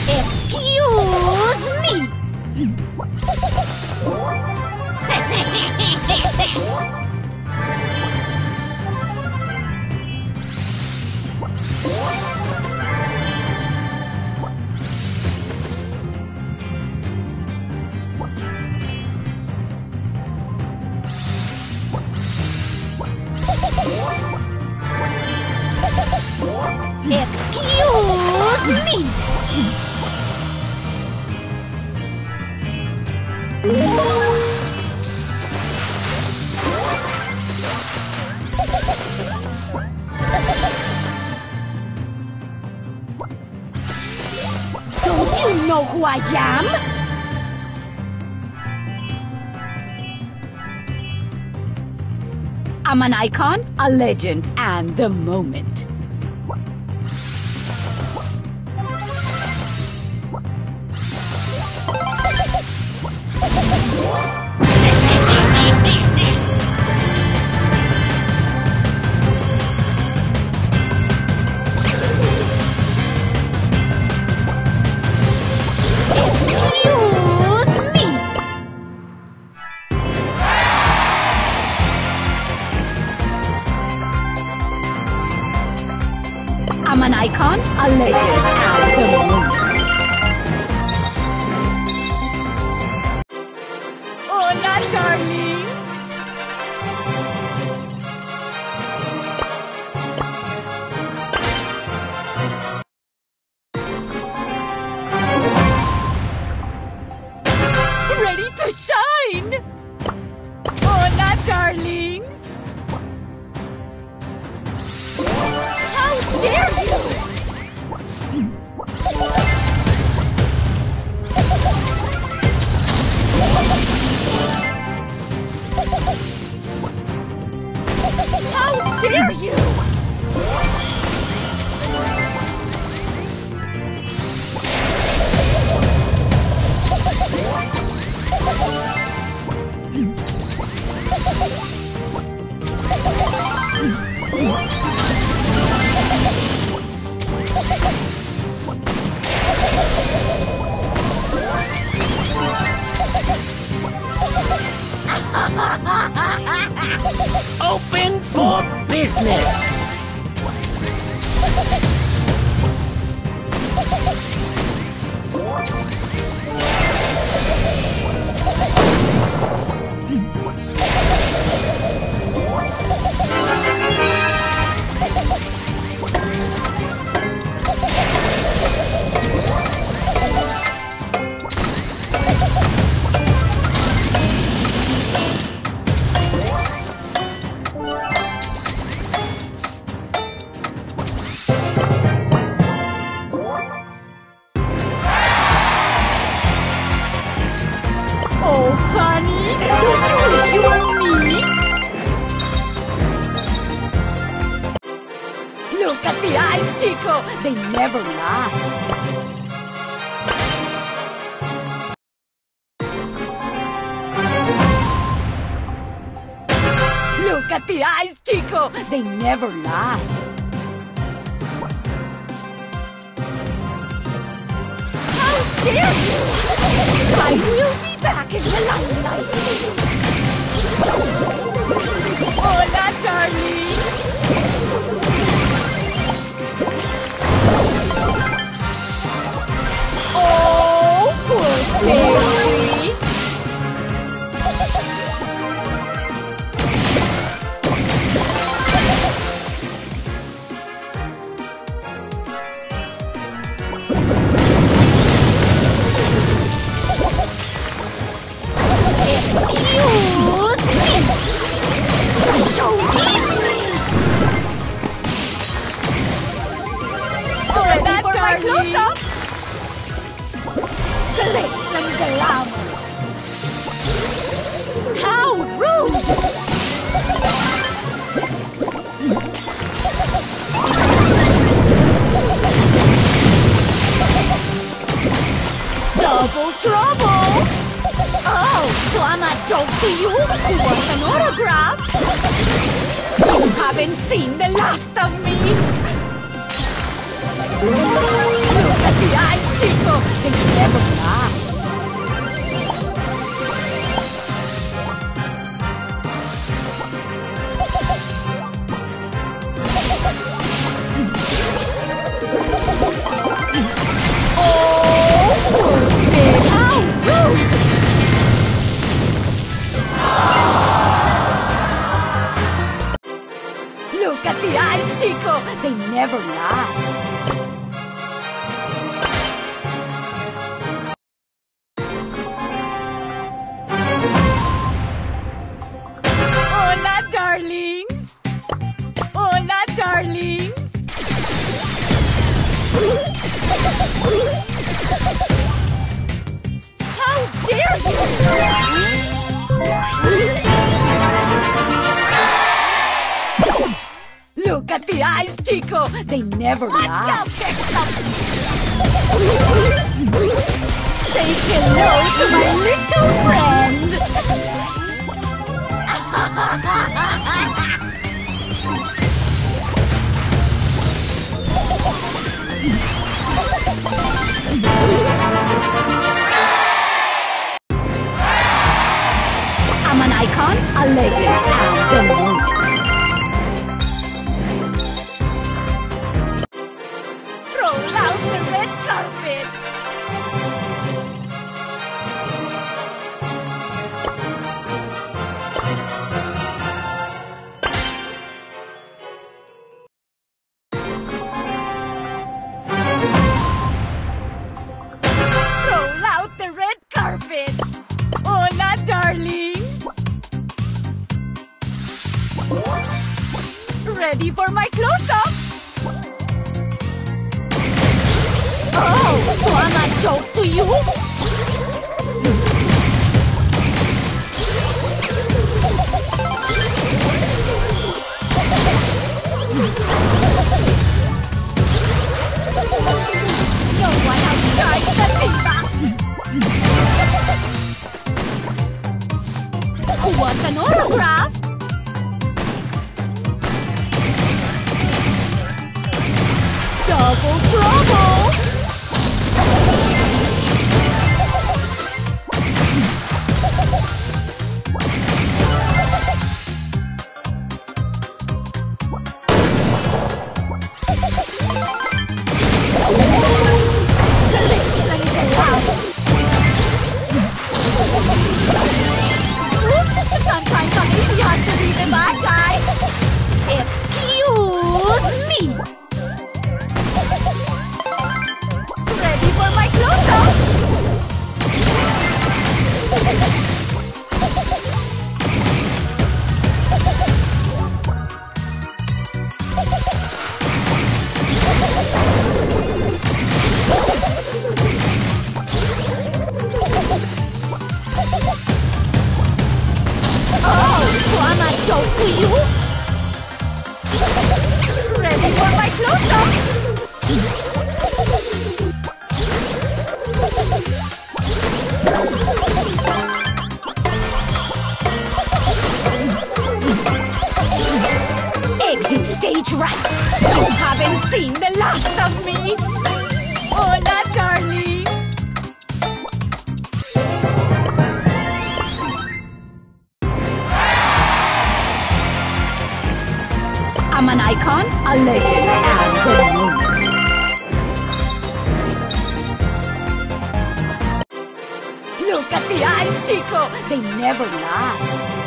Excuse me! Excuse me! Don't you know who I am? I'm an icon, a legend, and the moment. I'm an icon, a legend, and the moment. Hola, darling! Ready to shine! Hola, darlings! How dare you! How dare you! Open for business! Oh, honey, don't you wish you were me? Look at the eyes, Chico. They never lie. Look at the eyes, Chico. They never lie. How dare you! I will be back in the limelight. Hola, darling. Oh, poor baby. Close-up! Glitz and glamour! How rude! Double trouble! Oh, so I'm a joke to you who wants an autograph? You haven't seen the last of me! Look at the eyes, Chico! They never lie. Look at the eyes, Chico! They never lie. Hola, darlings! Hola, darlings! How dare you! Look at the eyes, Chico! They never lie. Let's go fix them! Say hello to my little friend! I'm an icon, a legend, and the moment. Roll out the red carpet! Roll out the red carpet! Hola, darling! Ready for my close-up? Oh, so I'm a joke to you? No one outside the diva! Who wants an autograph? Double trouble! Sometimes I'm really hard to be the bad guy. Excuse me. Ready for my close-up? Oh, so I'm a joke to you? Ready for my close-up? Exit stage right! You haven't seen the last of me! Hola, darling! I'm an icon, a legend, and the moment. Look at the eyes, Chico! They never lie.